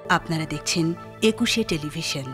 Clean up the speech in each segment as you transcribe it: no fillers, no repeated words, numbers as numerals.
আপনারা দেখছেন একুশে টেলিভিশন।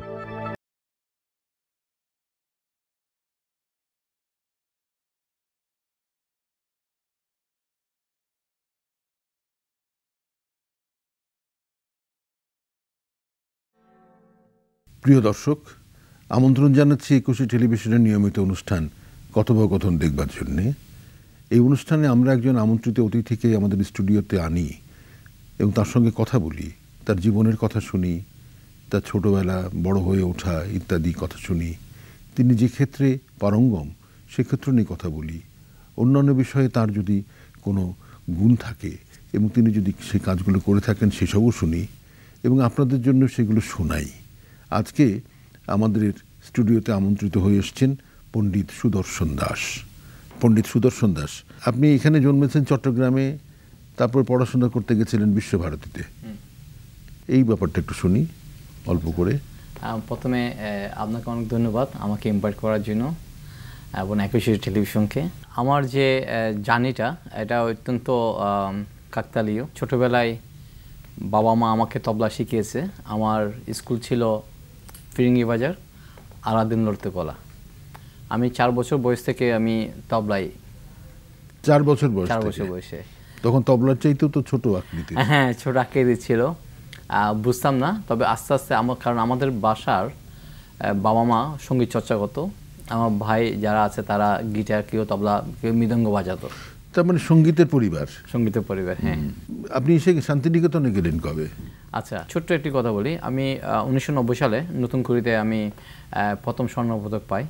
প্রিয় দর্শক, আমন্ত্রণ জানাচ্ছি একুশে টেলিভিশনের নিয়মিত অনুষ্ঠান কথোপকথন দেখবার জন্যে। এই অনুষ্ঠানে আমরা একজন আমন্ত্রিত অতিথিকে আমাদের স্টুডিওতে আনি এবং তার সঙ্গে কথা বলি, তার জীবনের কথা শুনি, তার ছোটবেলা, বড় হয়ে ওঠা ইত্যাদি কথা শুনি। তিনি যে ক্ষেত্রে পারঙ্গম সেক্ষেত্র নিয়ে কথা বলি। অন্যান্য বিষয়ে তার যদি কোনো গুণ থাকে এবং তিনি যদি সেই কাজগুলো করে থাকেন সেসবও শুনি এবং আপনাদের জন্য সেগুলো শোনাই। আজকে আমাদের স্টুডিওতে আমন্ত্রিত হয়ে এসছেন পণ্ডিত সুদর্শন দাস। পণ্ডিত সুদর্শন দাস, আপনি এখানে জন্মেছেন চট্টগ্রামে, তারপর পড়াশোনা করতে গেছিলেন বিশ্বভারতীতে। এই ব্যাপারটা একটু শুনি অল্প করে। প্রথমে আপনাকে অনেক ধন্যবাদ আমাকে ইনভাইট করার জন্য এবং একুশে টেলিভিশনকে। আমার যে জার্নিটা এটা অত্যন্ত কাকতালীয়। ছোটোবেলায় বাবা মা আমাকে তবলা শিখিয়েছে। আমার স্কুল ছিল ফিরিঙ্গি বাজার আলাদিন লড়তেকলা। আমি 4 বছর বয়স থেকে আমি তবলায়। 4 বছর বয়সে? তখন তবলার চাইতেও তো ছোট আকৃতি। হ্যাঁ, ছোট আকৃতি ছিল, বুঝতাম না। তবে আস্তে আস্তে কারণ আমাদের বাসার বাবা মা সঙ্গীত চর্চা করতো। আমার ভাই যারা আছে তারা গিটার, কেউ তবলা, কেউ মৃদঙ্গ বাজাতো। তার মানে সঙ্গীতের পরিবার। সঙ্গীতের পরিবার, হ্যাঁ। আপনি এসে শান্তিনিকেতনে গেলেন কবে? আচ্ছা, ছোট্ট একটি কথা বলি। আমি 1990 সালে নতুন কুড়িতে আমি প্রথম স্বর্ণপদক পাই।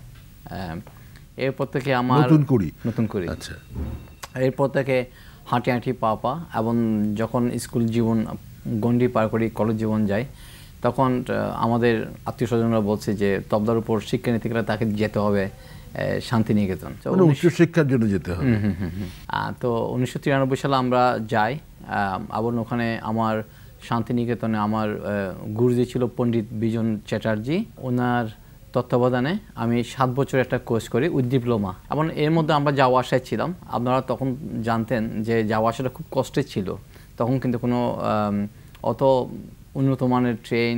এরপর থেকে আমার নতুন কুড়ি। আচ্ছা, এরপর থেকে হাঁটি হাঁটি পা এবং যখন স্কুল জীবন গণ্ডি পার করি, কলেজ জীবন যাই, তখন আমাদের আত্মীয় স্বজনরা বলছে যে তবলার উপর শিক্ষা নিতে গেলে তাকে যেতে হবে শান্তিনিকেতন, উচ্চশিক্ষার জন্য যেতে হবে। তো 1993 সালে আমরা যাই। আবার ওখানে আমার শান্তিনিকেতনে আমার গুরুজি ছিল পণ্ডিত বিজন চ্যাটার্জি। ওনার তত্ত্বাবধানে আমি 7 বছর একটা কোর্স করি উইথ ডিপ্লোমা। এবং এর মধ্যে আমরা যাওয়া আসায় ছিলাম। আপনারা তখন জানতেন যে যাওয়া আসাটা খুব কষ্টের ছিল। তখন কিন্তু কোনো অত উন্নত মানের ট্রেন।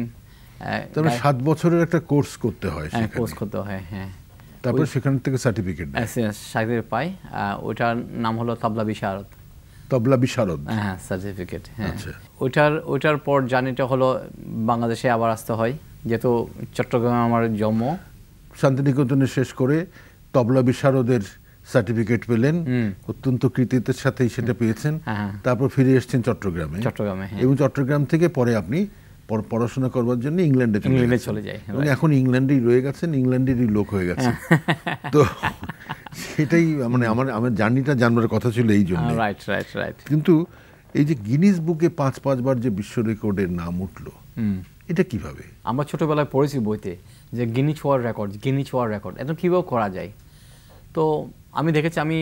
7 বছরের একটা কোর্স করতে হয়। কোর্স করতে হয়, হ্যাঁ। তারপর সেখান থেকে সার্টিফিকেট পাই। ওটার নাম হলো তবলা বিশারদ। তবলা বিশারদ, হ্যাঁ, সার্টিফিকেট। হ্যাঁ, ওইটার পর জার্নিটা হলো বাংলাদেশে আবার আসতে হয়, যেহেতু চট্টগ্রামে আমার জন্ম। শান্তিনিকেতনে শেষ করে তবলা বিশারদের সার্টিফিকেট পেলেন, অত্যন্ত কৃতিত্বের সাথেই সেটা পেয়েছেন। তারপর ফিরে এসেছেন চট্টগ্রামে। এবং চট্টগ্রাম থেকে পরে আপনি পড়াশোনা করবার জন্য ইংল্যান্ডে চলে যায় এবং এখন ইংল্যান্ডেই রয়ে গেছেন, ইংল্যান্ডেরই লোক হয়ে গেছেন। তো সেটাই মানে আমার জার্নিটা জানবার কথা ছিল এই জন্য। রাইট। কিন্তু এই যে গিনিস বুকে 5 বার যে বিশ্ব রেকর্ডের নাম উঠলো, এটা কিভাবে? আমরা ছোটবেলায় পড়েছি বইতে যে গিনিস ওয়ার্ল্ড রেকর্ড এটা কীভাবে করা যায়। তো আমি দেখেছি, আমি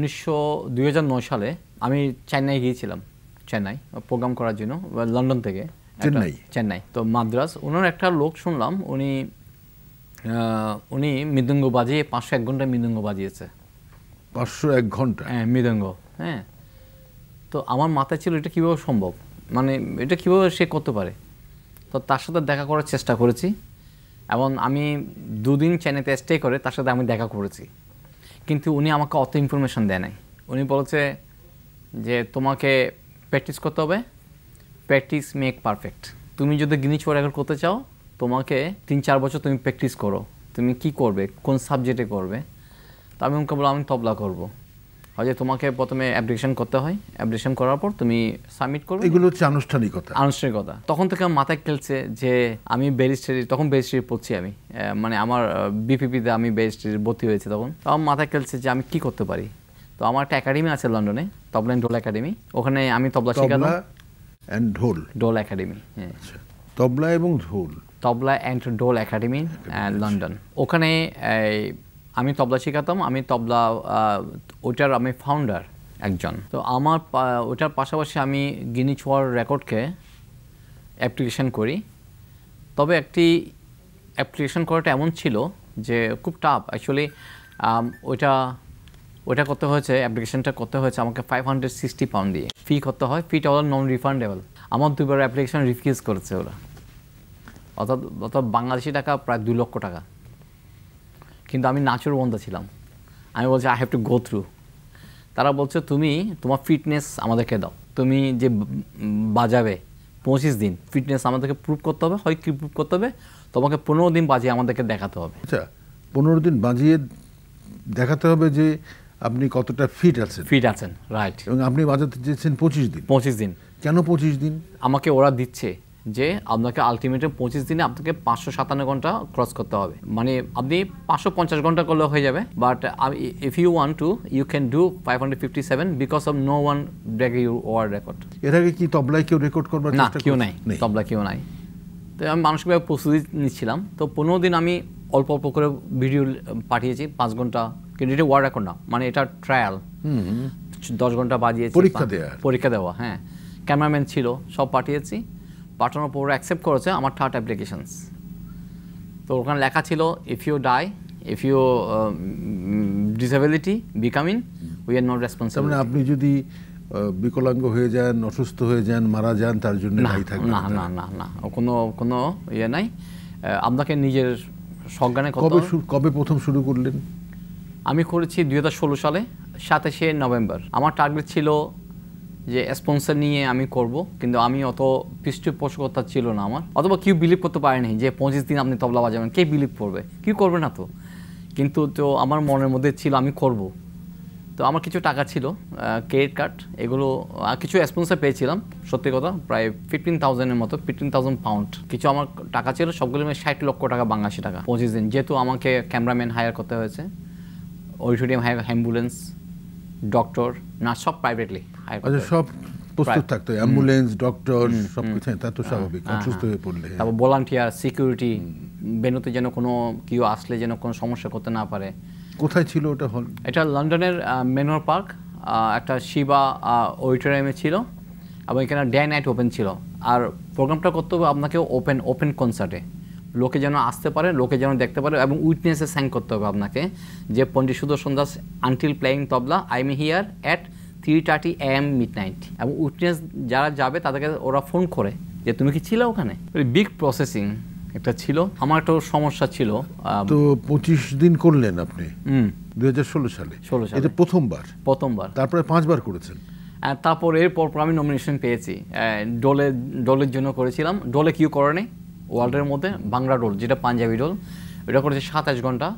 2009 সালে আমি চেন্নাই গিয়েছিলাম, চেন্নাই প্রোগ্রাম করার জন্য, লন্ডন থেকে চেন্নাই। তো মাদ্রাস ওনার একটা লোক শুনলাম, উনি মৃদঙ্গ বাজিয়ে 501 ঘন্টা মৃদঙ্গ বাজিয়েছে। 501 ঘন্টা? হ্যাঁ, মৃদঙ্গ। হ্যাঁ, তো আমার মাথায় ছিল এটা কীভাবে সম্ভব, মানে এটা কীভাবে সে করতে পারে। তো তার সাথে দেখা করার চেষ্টা করেছি এবং আমি 2 দিন চেন্নাইতে স্টে করে তার সাথে আমি দেখা করেছি। কিন্তু উনি আমাকে অত ইনফরমেশন দেয় নাই। উনি বলেছে যে তোমাকে প্র্যাকটিস করতে হবে, প্র্যাকটিস মেক পারফেক্ট। তুমি যদি গিনিস ওয়ার্ল্ড রেকর্ড করতে চাও, তোমাকে 3-4 বছর তুমি প্র্যাকটিস করো। তুমি কি করবে, কোন সাবজেক্টে করবে। তো আমি ওকে বললাম আমি তবলা করবো। হয়তো তোমাকে প্রথমে অ্যাপ্লিকেশন করতে হয়, অ্যাপ্লিকেশন করার পর তুমি সাবমিট করবে। এগুলো হচ্ছে আনুষ্ঠানিকতা। তখন থেকে মাথায় খেলছে যে আমি তখন ব্যারিস্টারি পড়ছি আমি, মানে আমার বিপিপিতে আমি ব্যারিস্টারি ভর্তি হয়েছে তখন। তো আমার মাথায় খেলছে যে আমি কি করতে পারি। তো আমার একটা একাডেমি আছে লন্ডনে, তবলা অ্যান্ড ঢোল একাডেমি। ওখানে আমি তবলা শেখাতাম। ঢোল একাডেমি, হ্যাঁ। তবলা এবং ঢোল, Tabla and Dhol academy London. ওখানে আমি তবলা শেখাতাম। আমি তবলা ওটার আমি ফাউন্ডার একজন। তো আমার ওটার পাশাপাশি আমি গিনিস ওয়ার্ল্ড রেকর্ডকে অ্যাপ্লিকেশন করি। তবে একটি অ্যাপ্লিকেশন করাটা এমন ছিল যে খুব টাফ অ্যাকচুয়ালি। ওটা করতে হয়েছে, অ্যাপ্লিকেশনটা করতে হয়েছে আমাকে 560 পাউন্ড দিয়ে ফি করতে হয়। ফিটা হলো নন রিফান্ডেবল। আমার 2বার অ্যাপ্লিকেশন রিফিউজ করেছে ওরা। অর্থাৎ অর্থাৎ বাংলাদেশি টাকা প্রায় 2 লক্ষ টাকা। কিন্তু আমি নাচুর বন্ধা ছিলাম। আমি বলছি I have to go through. তারা বলছে তুমি তোমার ফিটনেস আমাদেরকে দাও, তুমি যে বাজাবে 25 দিন ফিটনেস আমাদেরকে প্রুভ করতে হবে, হয় কি প্রুভ করতে হবে, তোমাকে 15 দিন বাজিয়ে আমাদেরকে দেখাতে হবে। আচ্ছা, 15 দিন বাজিয়ে দেখাতে হবে যে আপনি কতটা ফিট আছেন, রাইট। এবং আপনি বাজাতে চেয়েছেন 25 দিন। কেন 25 দিন? আমাকে ওরা দিচ্ছে যে আপনাকে আলটিমেটলি 25 দিনে আপনাকে 557 ঘন্টা ক্রস করতে হবে, মানে আপনি 550 ঘন্টা করলে হয়ে যাবে, but if you want to you can do 557 because of no one break your world record. এর আগে কি তবলায় কেউ রেকর্ড করবার না, চেষ্টা কেউ নাই, তবলা কেউ নাই। তো আমি মানসিকভাবে প্রস্তুতি নিচ্ছিলাম। তো 15 দিন আমি অল্প অল্প করে ভিডিও পাঠিয়েছি 5 ঘন্টা, কিন্তু এটা ওয়ার্ল্ড রেকর্ড না, মানে এটা ট্রায়াল। 10 ঘন্টা বাজিয়েছি, পরীক্ষা দেওয়া। হ্যাঁ, ক্যামেরাম্যান ছিল, সব পাঠিয়েছি। পাঠানোর পর অ্যাকসেপ্ট করেছে আমার 3rd অ্যাপ্লিকেশনস। তো ওখানে লেখা ছিল if you die, if you disability becoming, we are not responsible. মানে আপনি যদি বিকলাঙ্গ হয়ে যান, অসুস্থ হয়ে যান, মারা যান, তার জন্য দায়ী থাকবেন না না না না, কোনো ইয়ে নাই। আপনাকে নিজের সজ্ঞানে করতে হবে। কবে প্রথম শুরু করলেন? আমি করেছি 2016 সালে 27শে নভেম্বর। আমার টার্গেট ছিল যে স্পন্সর নিয়ে আমি করব, কিন্তু আমি অত পৃষ্ঠপোষকতা ছিল না আমার, অথবা কেউ বিলিভ করতে পারেনি যে 25 দিন আপনি তবলা বাজাবেন, কে বিলিভ করবে? কেউ করবে না তো। কিন্তু তো আমার মনের মধ্যে ছিল আমি করব। তো আমার কিছু টাকা ছিল, ক্রেডিট কার্ড, এগুলো কিছু স্পন্সর পেয়েছিলাম, সত্যি কথা প্রায় 15,000-এর মতো, 15,000 পাউন্ড কিছু আমার টাকা ছিল, সবগুলো মিলে 60 লক্ষ টাকা বাংলাদেশি টাকা 25 দিন। যেহেতু আমাকে ক্যামেরাম্যান হায়ার করতে হয়েছে, auditorium hire, ambulance, doctor, nurse, সব প্রাইভেটলি হায়ার করতে। সব প্রস্তুত থাকতো, অ্যাম্বুলেন্স, ডক্টর, সব কিছু। তা তো স্বাভাবিক, অসুস্থ হয়ে পড়লে। তারপর ভলান্টিয়ার, সিকিউরিটি, বেনুতে যেন কোনো কেউ আসলে যেন কোনো সমস্যা করতে না পারে। কোথায় ছিল ওটা হল? এটা লন্ডনের মেনর পার্ক, একটা শিবা অডিটোরিয়ামে ছিল, এবং এখানে ডে নাইট ওপেন ছিল। আর প্রোগ্রামটা করতে হবে আপনাকে ওপেন কনসার্টে, লোকে যেন আসতে পারে, লোকে যেন দেখতে পারে, এবং উইটনেসে সাইন করতে হবে আপনাকে যে Pandit Sudarshan Das until playing tabla I am here at 3:30 AM midnight. এবং উইটনেস যারা যাবে তাদেরকে ওরা ফোন করে যে তুমি কি ছিল ওখানে। বিগ প্রসেসিং একটা ছিল। আমার একটা সমস্যা ছিল। তো 25 দিন করলেন আপনি 2016 সালে। এটা প্রথমবার? তারপরে 5 বার করেছেন। তারপর এরপর আমি নমিনেশন পেয়েছি। ডোলের জন্য করেছিলাম। ডোলে কেউ করে নেই ওয়ার্ল্ডের মধ্যে, বাংলা ডোল, যেটা পাঞ্জাবি ডোল, এটা করেছে 27 ঘন্টা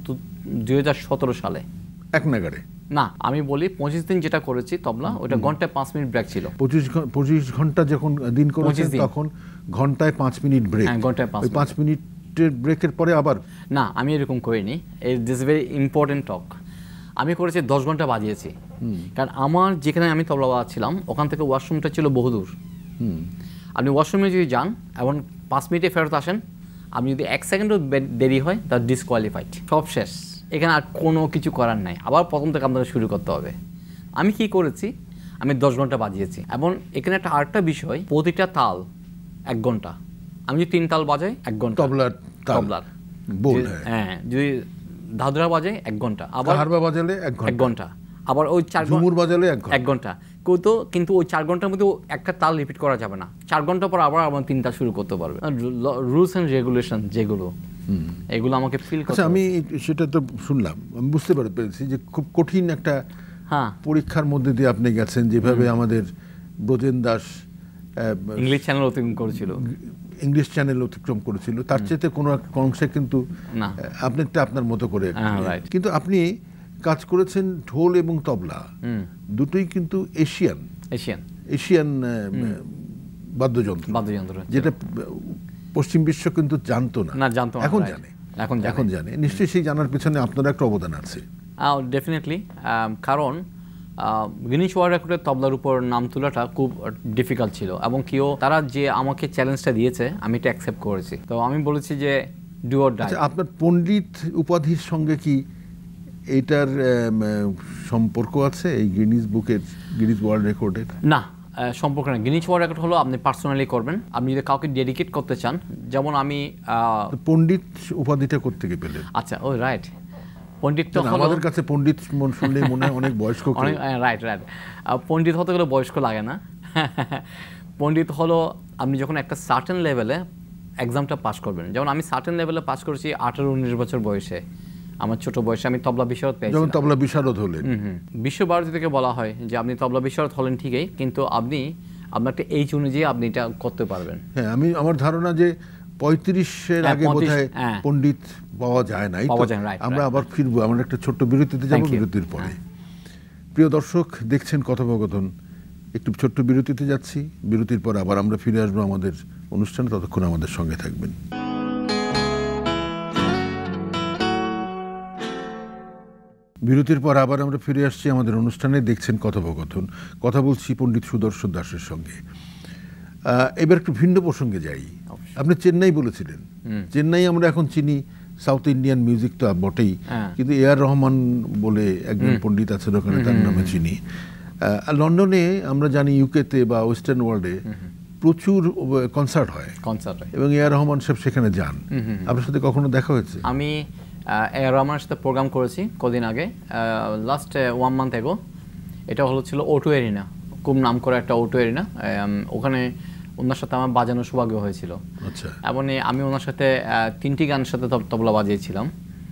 2017 সালে এক নাগারে। না, আমি বলি 25 দিন যেটা করেছি তবলা, ওটা ঘন্টায় 5 মিনিট ব্রেক ছিল। 25 ঘন্টা যখন দিন করেছেন তখন ঘন্টায় 5 মিনিট ব্রেক। হ্যাঁ, ঘন্টায় 5 মিনিটের ব্রেকের পরে আবার? না, আমি এরকম করিনি। This is very important talk. আমি করেছি 10 ঘন্টা বাজিয়েছি, কারণ আমার যেখানে আমি তবলা বাজাচ্ছিলাম ওখান থেকে ওয়াশরুমটা ছিল বহুদূর। আপনি ওয়াশরুমে যদি যান এবং 5 মিনিটে ফেরত আসেন, আপনি যদি 1 সেকেন্ডও দেরি হয় তার ডিসকোয়ালিফাইড, সব শেষ। এখানে আর কোনো কিছু করার নাই, আবার প্রথম থেকে আপনাকে শুরু করতে হবে। আমি কি করেছি, আমি 10 ঘন্টা বাজিয়েছি। এবং এখানে একটা আরেকটা বিষয়, প্রতিটা তাল 1 ঘন্টা। আমি যদি 3 তাল বাজাই 1 ঘন্টা, তবলার হ্যাঁ, যদি ধাদরা বাজাই 1 ঘন্টা, আবার হারবা বাজালে 1 ঘন্টা, আবার ওই 4 ঝুমুর বাজালে 1 ঘন্টা। কিন্তু ওই 4 ঘন্টার মধ্যে একটা তাল রিপিট করা যাবে না। 4 ঘন্টা পর আবার 3 তাল শুরু করতে পারবে। রুলস অ্যান্ড রেগুলেশন যেগুলো, এগুলো আমাকে ফিল করতে। আচ্ছা, আমি সেটা তো শুনলাম, আমি বুঝতে পেরেছি যে খুব কঠিন একটা পরীক্ষার মধ্যে দিয়ে আপনি গেছেন, যেভাবে আমাদের ব্রজেন দাস ইংলিশ চ্যানেল অতিক্রম করেছিল, তার চেয়ে কোনো অংশে কিন্তু আপনারটা আপনার মতো করে। কিন্তু আপনি কাজ করেছেন ঢোল এবং তবলা, দুটোই কিন্তু এশিয়ান বাদ্যযন্ত্র, যেটা পশ্চিম বিশ্ব কিন্তু জানতো না, এখন জানে। নিশ্চয়ই সেই জানার পিছনে আপনার একটা অবদান আছে। ডেফিনেটলি, কারণ গিনিস ওয়ার্ল্ড রেকর্ডের তবলার উপর নাম তোলাটা খুব ডিফিকাল্ট ছিল, এবং তারা যে আমাকে চ্যালেঞ্জটা দিয়েছে আমি এটা অ্যাকসেপ্ট করেছি। তো আমি বলেছি যে ডু অর ডাই। আপনার পণ্ডিত উপাধির সঙ্গে কি এটার সম্পর্ক আছে, এই গিনিস ওয়ার্ল্ড রেকর্ডের? না, সম্পর্ক না। গিনিস ওয়ার্ল্ড রেকর্ড হলো আপনি পার্সোনালি করবেন, আপনি যদি কাউকে ডেডিকেট করতে চান। যেমন আমি পণ্ডিত উপাধিটা করতে গিয়ে পেলেন? আচ্ছা, ও রাইট। পণ্ডিত তো আমাদের কাছে পণ্ডিত শুনলে মনে হয় অনেক বয়স্ক। রাইট। পণ্ডিত হতে গেলে বয়স্ক লাগে না। পণ্ডিত হলো আপনি যখন একটা সার্টেন লেভেলে এক্সামটা পাস করবেন। যেমন আমি সার্টেন লেভেলে পাস করেছি 18-19 বছর বয়সে, আমার ছোট বয়সে আমি তবলা বিশারদ পেয়েছি। যখন তবলা বিশারদ হলেন, বিশ্বভারতী থেকে বলা হয় যে আপনি তবলা বিশারদ হলেন ঠিকই, কিন্তু আপনি আপনার একটা এইজ অনুযায়ী আপনি এটা করতে পারবেন। হ্যাঁ, আমার ধারণা যে 35-এর আগে বোধহয় পণ্ডিত পাওয়া যায় নাই। আমরা আবার ফিরবো, আমরা একটা ছোট্ট বিরতিতে যাব, বিরতির পরে। প্রিয় দর্শক, দেখছেন কথোপকথন। একটু ছোট্ট বিরতিতে যাচ্ছি, বিরতির পর আবার আমরা ফিরে আসবো আমাদের অনুষ্ঠানে। ততক্ষণ আমাদের সঙ্গে থাকবেন। বিরতির পর আবার আমরা ফিরে আসছি আমাদের অনুষ্ঠানে। দেখছেন কথোপকথন। কথা বলছি পণ্ডিত সুদর্শন দাসের সঙ্গে। এবার একটু ভিন্ন প্রসঙ্গে যাই। আপনি চেন্নাই বলেছিলেন। চেন্নাই আমরা এখন চিনি, সাউথ ইন্ডিয়ান মিউজিক তো বটেই, কিন্তু এ আর রহমান বলে একজন পণ্ডিত আছেন ওখানে, তার নামে চিনি। লন্ডনে আমরা জানি, ইউকেতে বা ওয়েস্টার্ন ওয়ার্ল্ডে প্রচুর কনসার্ট হয় এবং এ আর রহমান সাহেব সেখানে যান। আপনার সাথে কখনো দেখা হয়েছে? আমি এ আর রহমানের সাথে প্রোগ্রাম করেছি কদিন আগে, লাস্ট 1 মান্থ এগো। এটা ছিল O2 এরিনা, খুব নাম করা একটা O2 এরিনা। ওখানে ওনার সাথে আমার বাজানোর সৌভাগ্য হয়েছিল। এবং আমি ওনার সাথে 3টি গানের সাথে তবলা বাজিয়েছিলাম,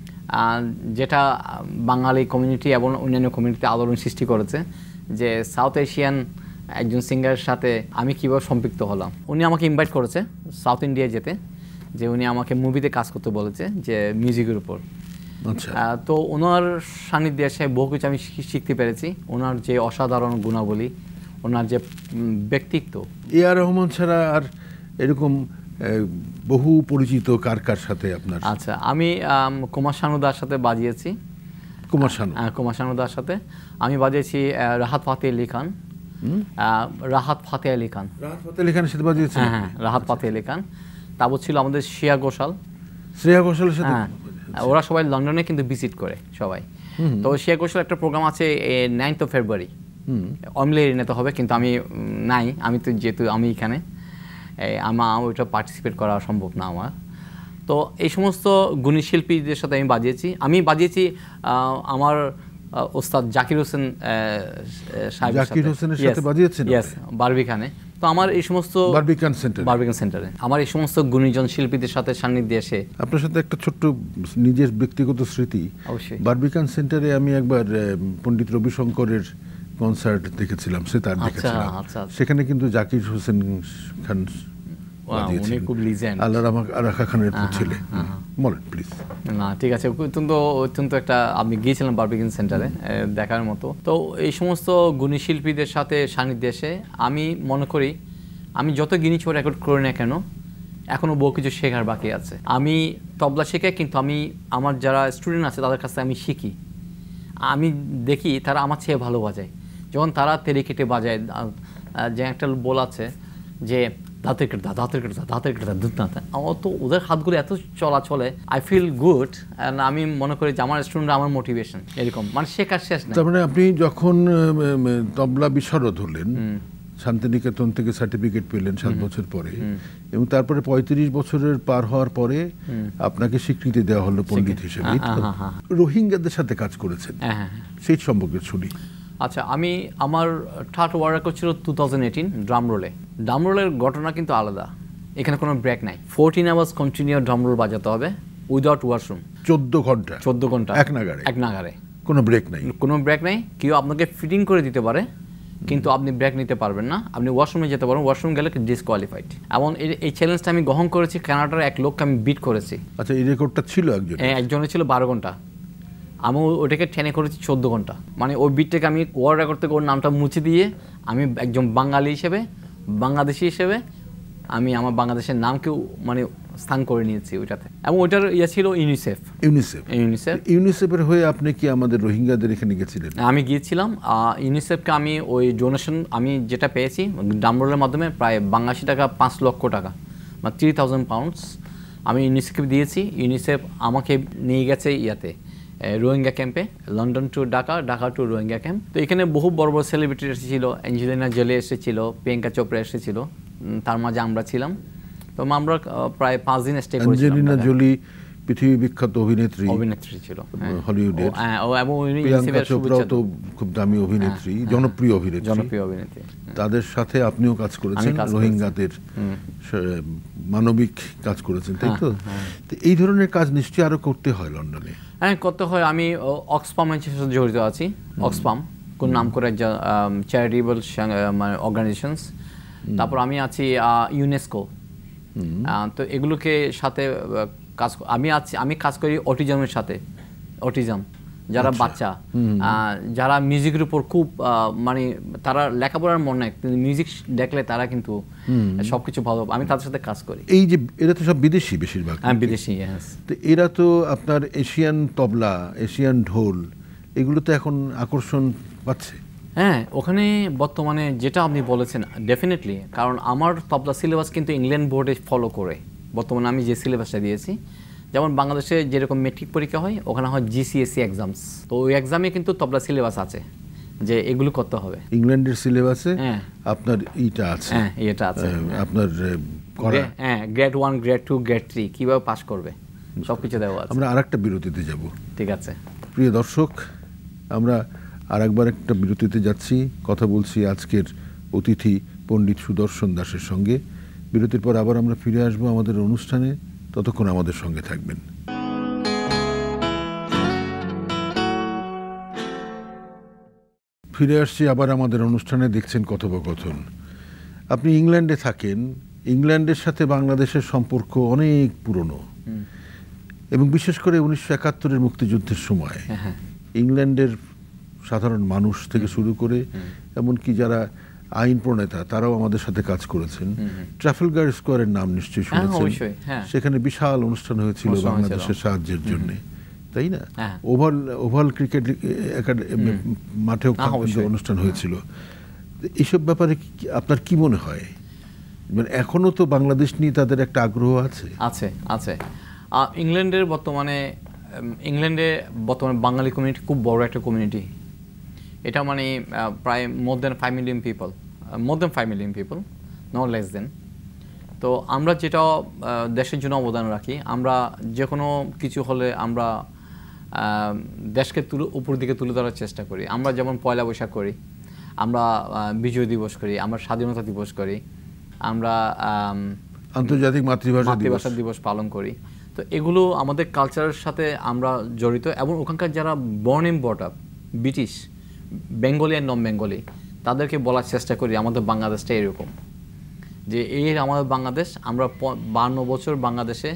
যেটা বাঙালি কমিউনিটি এবং অন্যান্য কমিউনিটিতে আলোড়ন সৃষ্টি করেছে যে সাউথ এশিয়ান একজন সিঙ্গারের সাথে আমি কীভাবে সম্পৃক্ত হলাম। উনি আমাকে ইনভাইট করেছে সাউথ ইন্ডিয়ায় যেতে, যে উনি আমাকে মুভিতে কাজ করতে বলেছে, যে মিউজিকের উপর। তো ওনার সান্নিধ্যে এসে বহু কিছু আমি শিখতে পেরেছি। ওনার যে অসাধারণ গুণাবলী, ওনার যে ব্যক্তিত্ব। এ আর রহমান ছাড়া আর এরকম বহু পরিচিত কার সাথে আপনার? আচ্ছা, আমি কুমার শানুদার সাথে বাজিয়েছি। কুমার শানুদার সাথে আমি বাজিয়েছি রাহাত ফাতে আলী খান। রাহাত ফাতে আলী খানের সাথে বাজিয়েছি। হ্যাঁ, রাহাত ফাতে আলী খান। তারপর ছিল আমাদের শ্রেয়া ঘোষালের সাথে। ওরা সবাই লন্ডনে কিন্তু ভিজিট করে সবাই। তো শ্রেয়া ঘোষাল একটা প্রোগ্রাম আছে 9th ফেব্রুয়ারি, অমলে এরিনাতে হবে, কিন্তু আমি নাই। আমি তো যেহেতু আমি এখানে, আমার ওইটা পার্টিসিপেট করা সম্ভব না আমার। তো এই সমস্ত গুণী শিল্পীদের সাথে আমি বাজিয়েছি। আমার ওস্তাদ জাকির হোসেন সাহেবের সাথে বাজিয়েছেন বারবিখানে। তো আমার এই সমস্ত বারবিখান সেন্টারে আমার এই সমস্ত গুণীজন শিল্পীদের সাথে সান্নিধ্যে এসে। আপনার সাথে একটা ছোট্ট নিজের ব্যক্তিগত স্মৃতি। অবশ্যই। বারবিখান সেন্টারে আমি একবার পণ্ডিত রবিশঙ্করের কনসার্ট দেখেছিলাম, সেতার দেখেছিলাম। সেখানে কিন্তু জাকির হোসেন খান ঠিক আছে, অত্যন্ত একটা আমি গিয়েছিলাম বারবিখান সেন্টারে দেখার মতো। তো এই সমস্ত গুণী শিল্পীদের সাথে সান্নিধ্যে এসে আমি মনে করি আমি যত গিনিজ রেকর্ড করি না কেন, এখনো বহু কিছু শেখার বাকি আছে। আমি তবলা শেখাই, কিন্তু আমি আমার যারা স্টুডেন্ট আছে তাদের কাছে আমি শিখি। আমি দেখি তারা আমার চেয়ে ভালো বাজায়। যখন তারা তেরি কেটে বাজায়, যে একটা বল আছে যে দাঁতের কেটে আমার তো ওদের হাতগুলো এত চলে, আই ফিল গুড। আমি মনে করি যে আমার স্টুডেন্টরা আমার মোটিভেশন, এরকম মানে শেখার শেষ নেই। তার মানে আপনি যখন তবলা বিশারদ হলেন, শান্তিনিকেতন থেকে সার্টিফিকেট পেলেন 7 বছর পরে, এবং তারপরে 35 বছরের পার হওয়ার পরে আপনাকে স্বীকৃতি দেওয়া হলো পণ্ডিত হিসেবে। রোহিঙ্গাদের সাথে কাজ করেছেন, সেই সম্পর্কে শুনি। আচ্ছা, আমার থার্ড ওয়ার্ল্ড রেকর্ড ছিল 2018 ড্রাম রোলের ঘটনা কিন্তু আলাদা। এখানে কোনো ব্রেক নাই, 14 আওয়ার্স কন্টিনিউ ড্রাম রোল বাজাতে হবে উইদাউট ওয়াশরুম। 14 ঘন্টা এক নাগারে, কোনো ব্রেক নাই। কেউ আপনাকে ফিটিং করে দিতে পারে, কিন্তু আপনি ব্রেক নিতে পারবেন না। আপনি ওয়াশরুমে যেতে পারেন, ওয়াশরুম গেলে ডিসকোয়ালিফাইড। এবং এই চ্যালেঞ্জটা আমি গ্রহণ করেছি। কানাডার এক লোককে আমি বিট করেছি। আচ্ছা, এই রেকর্ডটা ছিল একজনের ছিল 12 ঘন্টা, আমি ওটাকে টেনে করেছি 14 ঘন্টা। মানে ওই বিটটাকে আমি ওয়ার্ল্ড রেকর্ড থেকে ওর নামটা মুছে দিয়ে আমি একজন বাঙালি হিসেবে, বাংলাদেশি হিসেবে আমি আমার বাংলাদেশের নামকেও মানে স্থান করে নিয়েছি ওইটাতে। এবং ওইটার ছিল ইউনিসেফের হয়ে আপনি কি আমাদের রোহিঙ্গাদের এখানে গেছিলেন? আমি গিয়েছিলাম ইউনিসেফকে। আমি ওই ডোনেশন আমি যেটা পেয়েছি ডামরোলের মাধ্যমে প্রায় বাংলাদেশি টাকা 5 লক্ষ টাকা, মানে 3000 পাউন্ডস আমি ইউনিসেফকে দিয়েছি। ইউনিসেফ আমাকে নিয়ে গেছে রোহিঙ্গা ক্যাম্পে, London to Dhaka to Rohingya camp. তো এখানে বহু বড় বড় সেলিব্রিটি এসেছিল, অ্যাঞ্জেলিনা জোলি এসেছিল, প্রিয়াঙ্কা চোপড়া এসেছিল, তার মাঝে আমরা ছিলাম। তো আমরা প্রায় 5 দিন স্টে করেছিলাম। অ্যাঞ্জেলিনা জোলি, পৃথিবী বিখ্যাত অভিনেত্রী ছিল হলিউডের। এবং প্রিয়াঙ্কা চোপড়াও তো খুব দামি অভিনেত্রী, জনপ্রিয় অভিনেত্রী। তাদের সাথে আপনিও কাজ করেছেন, রোহিঙ্গাদের মানবিক কাজ করেছেন, তাই তো? এই ধরনের কাজ নিশ্চয়ই আরো করতে হয় লন্ডনে। হ্যাঁ, করতে হয়। আমি অক্সফামের সাথে জড়িত আছি। অক্সফাম কোন নাম করে চ্যারিটেবল মানে অর্গানাইজেশনস। তারপর আমি আছি ইউনেস্কো। তো এগুলোকে সাথে কাজ আমি কাজ করি অটিজমের সাথে। অটিজম যারা বাচ্চা, যারা মিউজিকের উপর খুব মানে তারা লেখাপড়ার মন নেই, কিন্তু মিউজিক দেখলে তারা কিন্তু সবকিছু ভালো। আমি তাদের সাথে কাজ করি। এই যে এরা তো সব বিদেশি বেশিরভাগ। হ্যাঁ, বিদেশি। তো এরা তো আপনার এশিয়ান তবলা, এশিয়ান ঢোল, এগুলো তো এখন আকর্ষণ পাচ্ছে। হ্যাঁ, ওখানে বর্তমানে যেটা আপনি বলেছেন ডেফিনেটলি, কারণ আমার তবলা সিলেবাস কিন্তু ইংল্যান্ড বোর্ডে ফলো করে। বর্তমানে আমি যে সিলেবাসটা দিয়েছি, যেমন বাংলাদেশে যেরকম মেট্রিক পরীক্ষা হয়, ওখানে হয় জিসিএসসি এক্সামস। তো ওই এক্সামে কিন্তু তবলা সিলেবাস আছে যে এগুলো করতে হবে। ইংল্যান্ডের সিলেবাসে আপনার এটা আছে। হ্যাঁ, এটা আছে আপনার গ্রেড 1, গ্রেড 2, গ্রেড 3 কিভাবে পাস করবে সবকিছু দেওয়া আছে। আমরা আরেকটা বিরতিতে যাব। ঠিক আছে প্রিয় দর্শক, আমরা আরেকবার একটা বিরতিতে যাচ্ছি। কথা বলছি আজকের অতিথি পণ্ডিত সুদর্শন দাসের সঙ্গে। বিরতির পর আবার আমরা ফিরে আসবো আমাদের অনুষ্ঠানে। ততক্ষণ আমাদের সঙ্গে থাকবেন। ফিরে আসছি আবার আমাদের অনুষ্ঠানে। দেখছেন কথোপকথন। আপনি ইংল্যান্ডে থাকেন। ইংল্যান্ডের সাথে বাংলাদেশের সম্পর্ক অনেক পুরনো, এবং বিশেষ করে 1971-এর মুক্তিযুদ্ধের সময় ইংল্যান্ডের সাধারণ মানুষ থেকে শুরু করে এমনকি যারা আইন প্রণেতা, তারাও আমাদের সাথে কাজ করেছেন। ট্রাফালগার স্কোয়ারের নাম নিশ্চয়ই শুনেছেন। সেখানে বিশাল অনুষ্ঠান হয়েছিল বাংলাদেশের সাহায্যের জন্য, তাই না? ওভাল ক্রিকেট মাঠেও অনুষ্ঠান হয়েছিল। এইসব ব্যাপারে আপনার কি মনে হয়? মানে এখনো তো বাংলাদেশ নিয়ে তাদের একটা আগ্রহ আছে। আছে। ইংল্যান্ডে বর্তমানে বাঙালি কমিউনিটি খুব বড় একটা কমিউনিটি। এটা মানে প্রায় more than 5 million people, no less than. তো আমরা যেটা দেশের জন্য অবদান রাখি, আমরা যে কোনো কিছু হলে আমরা দেশকে উপর দিকে তুলে ধরার চেষ্টা করি। আমরা যেমন পয়লা বৈশাখ করি, আমরা বিজয় দিবস করি, আমরা স্বাধীনতা দিবস করি, আমরা আন্তর্জাতিক মাতৃভাষা দিবস পালন করি। তো এগুলো আমাদের কালচারের সাথে আমরা জড়িত, এবং ওখানকার যারা born and brought up British, Bengali আর নন বেঙ্গলি, তাদেরকে বলার চেষ্টা করি আমাদের বাংলাদেশটা এরকম, যে এই আমাদের বাংলাদেশ, আমরা 52 বছর বাংলাদেশে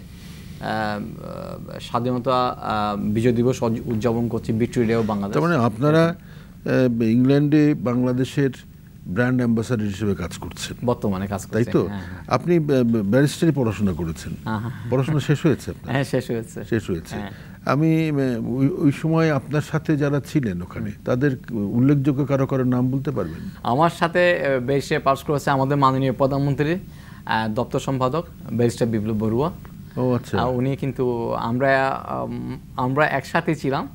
স্বাধীনতা বিজয় দিবস উদযাপন করছি, ভিক্টোরি ডেও বাংলাদেশ। তার মানে আপনারা ইংল্যান্ডে বাংলাদেশের ব্র্যান্ড অ্যাম্বাসাডর হিসেবে কাজ করছেন বর্তমানে, তাই তো? আপনি ব্যারিস্টারি পড়াশোনা করেছেন, পড়াশোনা শেষ হয়েছে? হ্যাঁ, শেষ হয়েছে। আমি ওই সময় আপনার সাথে যারা ছিলেন ওখানে, তাদের উল্লেখযোগ্য কারো নাম বলতে পারবেন? আমার সাথে ব্যারিস্টারি পাস করেছে আমাদের মাননীয় প্রধানমন্ত্রীর দপ্তর সম্পাদক ব্যারিস্টার বিপ্লব বড়ুয়া। ও আচ্ছা। উনি কিন্তু আমরা একসাথে ছিলাম,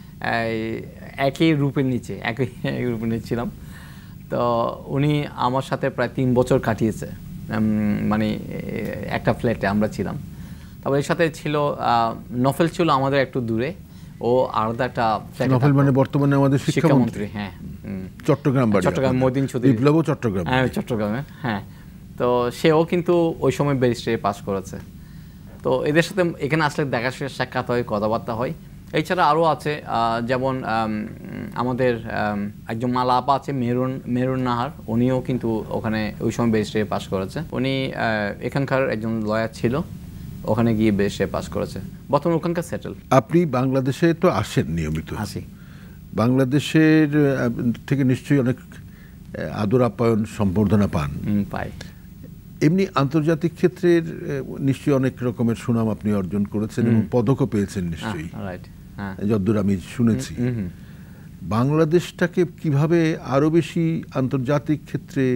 একই রূপের নিচে ছিলাম। তো উনি আমার সাথে প্রায় 3 বছর কাটিয়েছে, মানে একটা ফ্ল্যাটে আমরা ছিলাম। তারপর এর সাথে ছিল নফেল, ছিল আমাদের একটু দূরে, ও আলাদা একটা ফ্ল্যাট। নফেল মানে বর্তমানে আমাদের শিক্ষামন্ত্রী। হ্যাঁ, চট্টগ্রাম মদিন চৌধুরী। বিপ্লবও চট্টগ্রাম। হ্যাঁ, চট্টগ্রামে। হ্যাঁ, তো সেও কিন্তু ওই সময় ব্যারিস্টারি পাস করেছে। তো এদের সাথে এখানে আসলে দেখা সাক্ষাৎ হয়, কথাবার্তা হয়। এছাড়া আরও আছে, যেমন আমাদের একজন মালা আপা আছে, মেরুন নাহার, উনিও কিন্তু ওখানে ওই সময় ব্যারিস্টারি পাস করেছে। উনি এখানকার একজন লয়ার ছিল, ওখানে গিয়ে ব্যারিস্টারি পাস করেছে, বর্তমানে ওখানকার সেটেল। আপনি বাংলাদেশে তো আসেন নিয়মিত? আসি। বাংলাদেশের থেকে নিশ্চয়ই অনেক আদর আপ্যায়ন সম্বর্ধনা পাই। এমনি আন্তর্জাতিক ক্ষেত্রের নিশ্চয়ই অনেক রকমের সুনাম আপনি অর্জন করেছেন এবং পদকও পেয়েছেন নিশ্চয়ই, যতদূর আমি শুনেছি। বাংলাদেশটাকে কিভাবে আরো বেশি আন্তর্জাতিক ক্ষেত্রে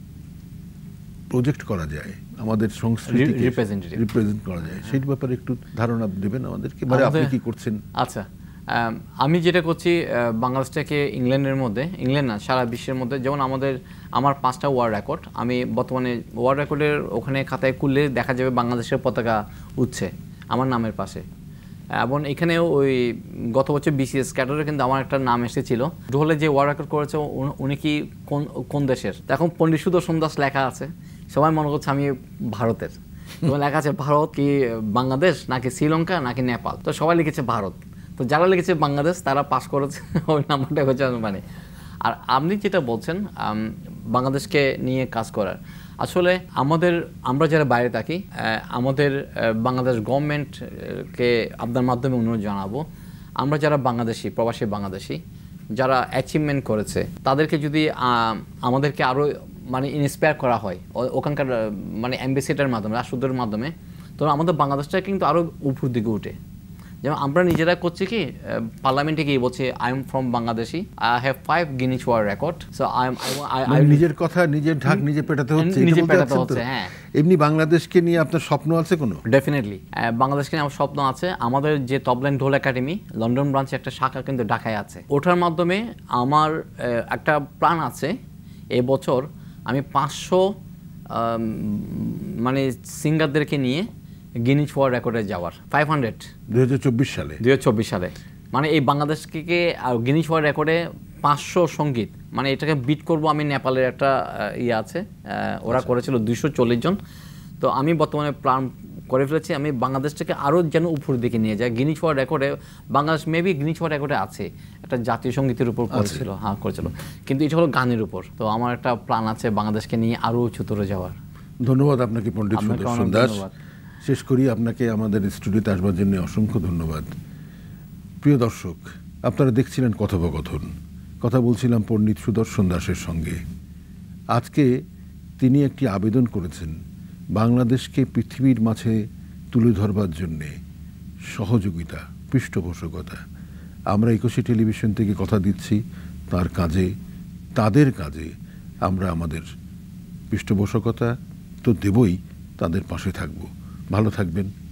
প্রজেক্ট করা যায়, আমাদের সংস্কৃতিকে রিপ্রেজেন্ট করা যায়, সেই ব্যাপারে একটু ধারণা দেবেন আমাদেরকে? মানে আপনি কি করছেন? আচ্ছা, আমি যেটা করছি, বাংলাদেশটাকে ইংল্যান্ডের মধ্যে, ইংল্যান্ড না সারা বিশ্বের মধ্যে, যেমন আমার 5টা ওয়ার্ল্ড রেকর্ড, আমি বর্তমানে ওয়ার্ল্ড রেকর্ডের ওখানে খাতায় খুললে দেখা যাবে বাংলাদেশের পতাকা উঠছে আমার নামের পাশে। এবং এখানেও ওই গত বছর বিসিএস ক্যাডারে কিন্তু আমার একটা নাম এসেছিল। ঢোলে যে ওয়ার্ল্ড রেকর্ড করেছে উনি কি কোন দেশের? এখন পণ্ডিত সুদর্শন দাস লেখা আছে, সবাই মনে করছে আমি ভারতের। এবং লেখা আছে ভারত কি বাংলাদেশ নাকি শ্রীলঙ্কা নাকি নেপাল, তো সবাই লিখেছে ভারত। তো যারা লিখেছে বাংলাদেশ তারা পাস করেছে, ওই নাম্বারটা হচ্ছে মানে। আর আপনি যেটা বলছেন বাংলাদেশকে নিয়ে কাজ করার, আসলে আমরা যারা বাইরে থাকি আমাদের বাংলাদেশ গভর্নমেন্টকে আপনার মাধ্যমে অনুরোধ জানাবো, আমরা যারা বাংলাদেশি প্রবাসী বাংলাদেশি যারা অ্যাচিভমেন্ট করেছে তাদেরকে যদি আমাদেরকে আরও মানে ইন্সপায়ার করা হয় ওখানকার মানে অ্যাম্বাসেডারের মাধ্যমে, রাষ্ট্রদূতের মাধ্যমে, তো আমাদের বাংলাদেশটা কিন্তু আরও উপর দিকে উঠে। যেমন আমরা নিজেরা করছি কি পার্লামেন্টে গিয়ে বলছে I am from Bangladeshi, I have 5 Guinness world record. So I নিজের কথা নিজের ঢাক নিজে পেটাতে হচ্ছে, নিজে পেটাতে হচ্ছে। হ্যাঁ, এমনি বাংলাদেশকে নিয়ে আপনার স্বপ্ন আছে কোনো? ডেফিনেটলি বাংলাদেশকে নিয়ে আমার স্বপ্ন আছে। আমাদের যে তবলা ঢোল একাডেমি লন্ডন ব্রাঞ্চে একটা শাখা কিন্তু ঢাকায় আছে, ওটার মাধ্যমে আমার একটা প্ল্যান আছে এবছর আমি 500 মানে সিঙ্গারদেরকে নিয়ে গিনিস ওয়ার্ল্ড রেকর্ডে যাওয়ার 500 2024 সালে মানে এই বাংলাদেশকে গিনিস ওয়ার্ল্ড রেকর্ডে 500 সঙ্গীত, মানে এটাকে বিট করব আমি। নেপালের একটা ইয়ে আছে, ওরা করেছিল 240 জন। তো আমি বর্তমানে প্ল্যান করে ফেলেছি আমি বাংলাদেশটাকে আরও যেন উপরের দিকে নিয়ে যায়। গিনিস ওয়ার্ল্ড রেকর্ডে বাংলাদেশ মেবি গিনিস ওয়ার্ল্ড রেকর্ডে আছে, একটা জাতীয় সঙ্গীতের উপর করেছিল, হ্যাঁ করেছিল, কিন্তু এটা হলো গানের উপর। তো আমার একটা প্ল্যান আছে বাংলাদেশকে নিয়ে আরও উচ্চতরে যাওয়ার। ধন্যবাদ আপনাকে পণ্ডিত সুদর্শন দাস। শেষ করি, আপনাকে আমাদের স্টুডিওতে আসবার জন্য অসংখ্য ধন্যবাদ। প্রিয় দর্শক, আপনারা দেখছিলেন কথোপকথন, কথা বলছিলাম পণ্ডিত সুদর্শন দাসের সঙ্গে। আজকে তিনি একটি আবেদন করেছেন বাংলাদেশকে পৃথিবীর মাঝে তুলে ধরবার জন্যে সহযোগিতা, পৃষ্ঠপোষকতা। আমরা 21 টেলিভিশন থেকে কথা দিচ্ছি তার কাজে, তাদের কাজে আমরা আমাদের পৃষ্ঠপোষকতা তো দেবই, তাদের পাশে থাকব। ভালো থাকবেন,